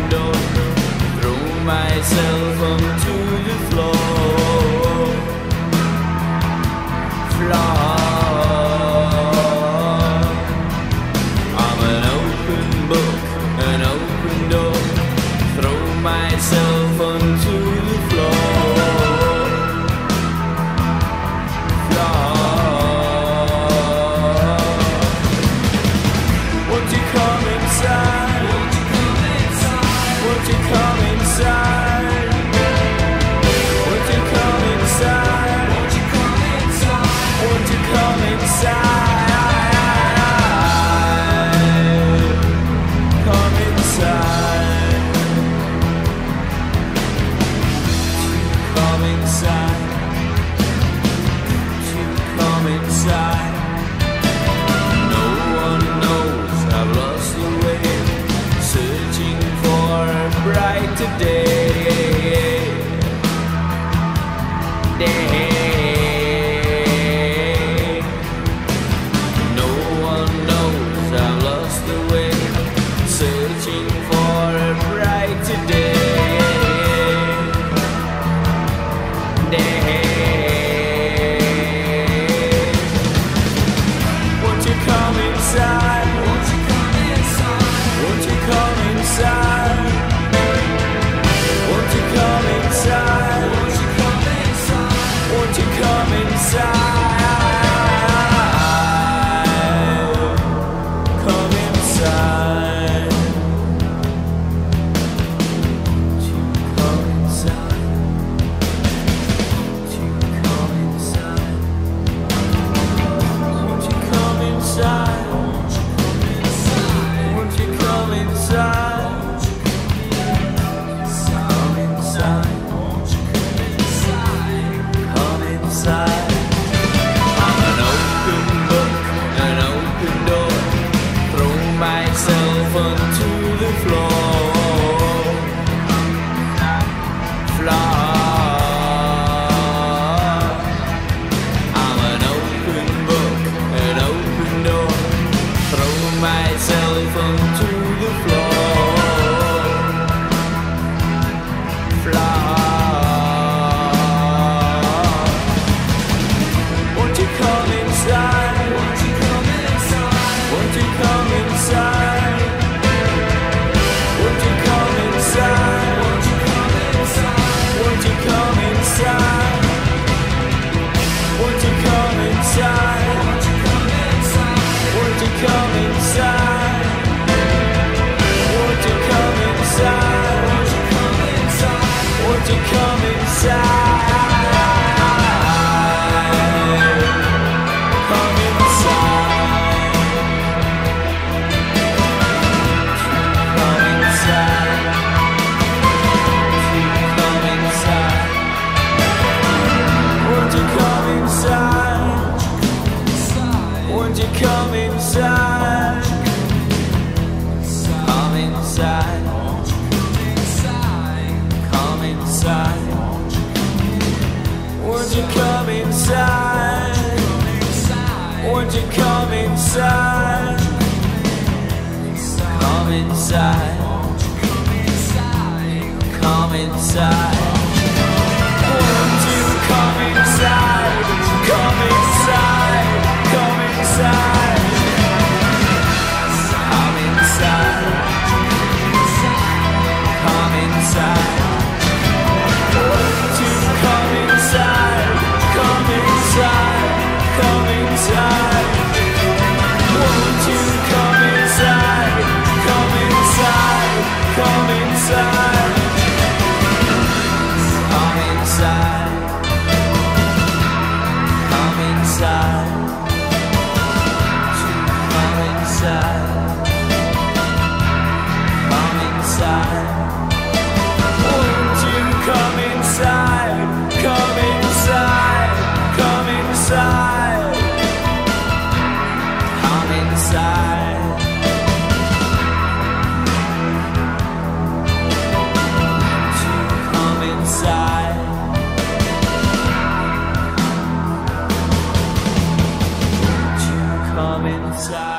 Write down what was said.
door, throw myself onto the floor. I'm an open book, an open door, throw myself onto the floor. Won't you come inside? Won't you come inside? Won't you come inside? Won't you come inside? Won't you come inside? Won't you come inside? Come inside. Come inside. Come inside. No one knows I've lost the way, searching for a brighter day. No one knows I've lost the way, searching for a brighter day. Won't you come inside? Won't you come inside? Won't you come inside? Won't you come inside? Won't you come inside? Won't you come inside? Come inside. Won't you come inside? Won't you come inside? Won't you come inside? Won't you come inside? Come inside. Come inside. I'm an open book, an open door, throw myself onto the floor. I'm an open book, an open door, throw myself onto the floor. Won't you come inside? Won't you come inside? Won't you come inside? Won't you come inside? Won't you come inside? Won't you come inside? Won't you come inside? Won't you come inside? Won't you come inside? Won't you come inside? Won't you come inside? Won't you come inside? Come inside. Come inside. Come inside. Won't you come inside? Won't you come inside? Come inside. Come inside. Won't you come inside? Won't you come inside? Come inside. Come inside. Won't you come inside? Come inside. Come inside. Come inside. Come inside. Won't you come inside? Come inside. Come inside. Won't you come inside? Come inside. Come inside. Come inside. Come inside. Come inside. Come inside. Won't you come inside? Come inside. Come inside. Come inside. Won't you come inside? Won't you come inside?